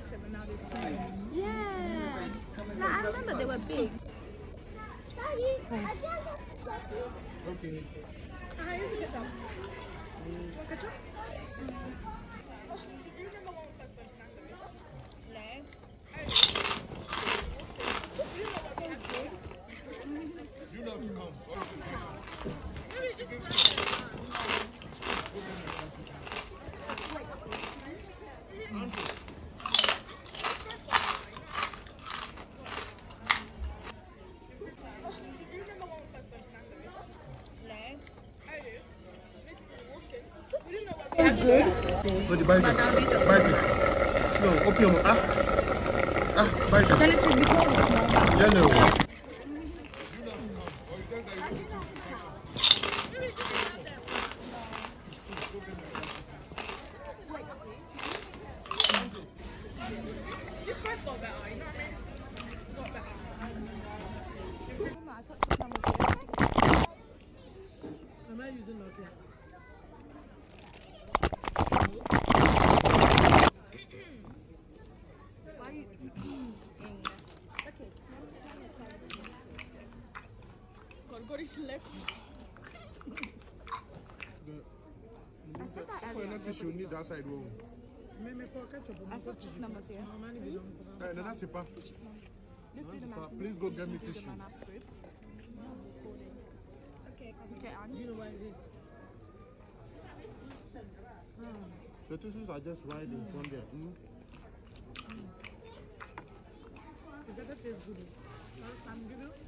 expensive and now they're small. Yeah. No, I remember they were big. Okay. How you get them? Want ketchup? You know to come. Good. So the bite it. Bite it. No, open your mouth. Bite it. Then it should be cold. Yeah, no. Am I using Nokia? Gorgori's lips. I said that Why earlier. not tissue need that side wall? Maybe for ketchup. I put two numbers here. No, that's it, pa. Just do the math. Please go get me Do the tissue. math script. Okay, You know what it is? The tissues are just right in front there. It better tastes good. I'm good.